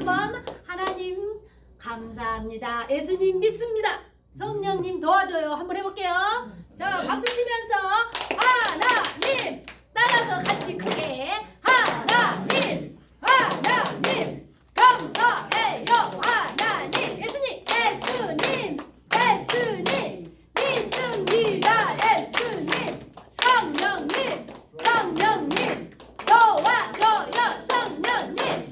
한번 하나님 감사합니다. 예수님 믿습니다. 성령님 도와줘요. 한번 해볼게요. 자, 박수 치면서 하나님 따라서 같이 크게 하나님 하나님 감사해요. 하나님 예수님 예수님 예수님 믿습니다. 예수님 성령님 성령님 도와줘요. 성령님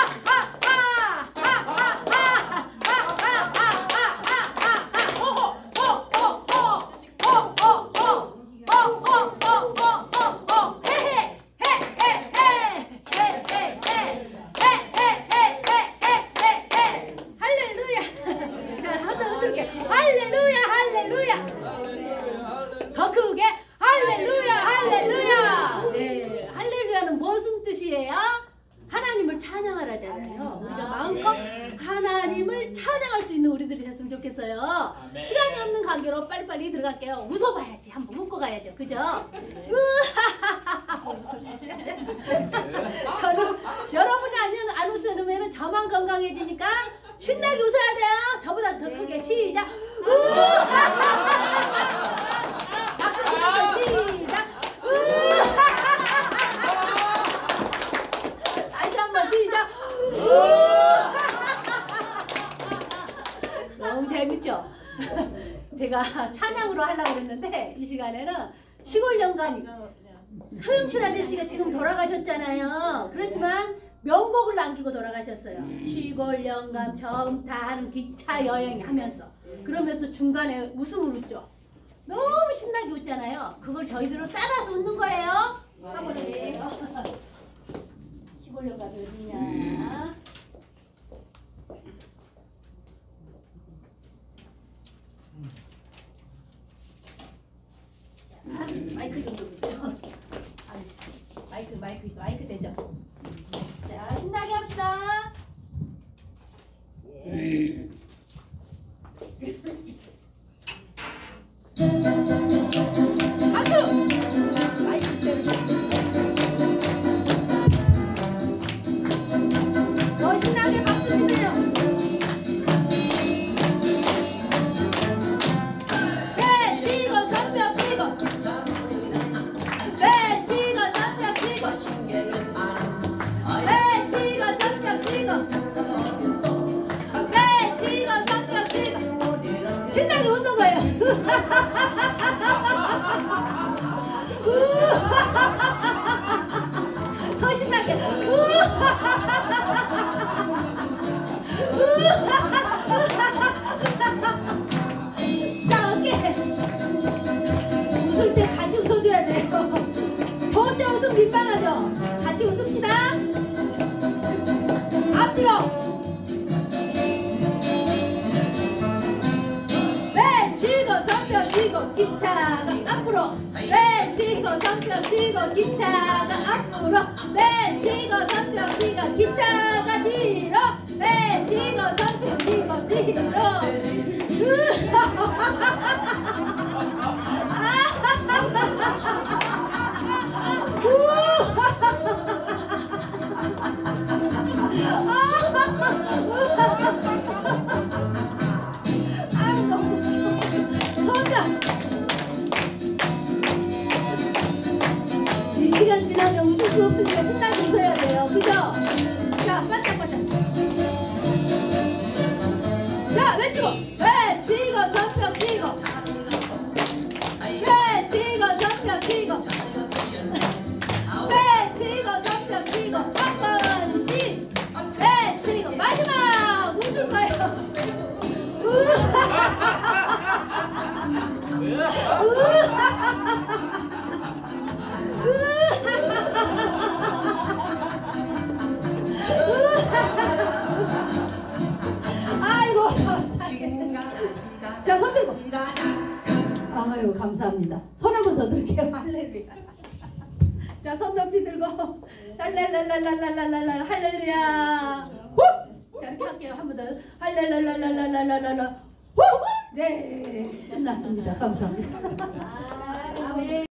할렐루야 할렐루야 더 크게 할렐루야 할렐루야. 네, 할렐루야는 무슨 뜻이에요? 하나님을 찬양하라잖아요. 우리가 마음껏 하나님을 찬양할 수 있는 우리들이 됐으면 좋겠어요. 시간이 없는 관계로 빨리빨리 들어갈게요. 웃어봐야지. 한번 웃고 가야죠. 그죠? 웃을 수 있어요. 저는 여러분이 안 웃으면 저만 건강해지니까 신나게 웃어야 돼요. 저보다 더 크게 시작. 박수 치면서 시작. 다시 한번 시작. 너무 재밌죠? 제가 찬양으로 하려고 했는데 이 시간에는 시골 영감 서영춘 아저씨가 지금 돌아가셨잖아요. 그렇지만 명곡을 남기고 돌아가셨어요. 시골 영감 처음 타는 기차 여행 하면서 그러면서 중간에 웃음을 웃죠. 너무 신나게 웃잖아요. 그걸 저희들로 따라서 웃는 거예요. 한번 해볼게요. 시골 영감이 어디냐? 마이크 좀 보세요. 마이크 되죠? 자, 신나게 합시다. 박수! 마이크 때문에. 더 신나게 박수 치세요. 배 치고 선벽 치고 배 치고 선벽 치고 배 치고 선벽 치고 배 치고 선벽 치고 신나게 웃는 거예요. 더 신나게. 자, 어깨. 웃을 때 같이 웃어줘야 돼요. 저 혼자 웃으면 민망하죠? 같이 웃읍시다. 앞뒤로. 벤치고 선벽 치고 기차가 앞으로 벤치고 선벽 치고 기차가 앞으로 벤치고 선벽 치고 기차가 뒤로 벤치고 선벽 치고 뒤로 아유 너무 웃겨. 손자 이 시간 지나면 웃을 수 없으니까 신나게 웃어야 돼요. 그죠? 자, 반짝반짝. 자, 외치고 외치고 선벽 치고 외치고 선벽 치고 외치고 선벽 치고 한 번씩 외치고 마지막 웃을 거예요. 아이고 감사합니다. 자, 손 들고. 아유 감사합니다. 손 한번 더 들게요. 할렐루야. 자, 손 높이 들고 할렐랄랄랄랄랄랄 할렐루야. 후! 자, 이렇게 할게요. 한 번 더. 할렐랄랄랄랄랄랄 후! 네, 끝났습니다. 감사합니다.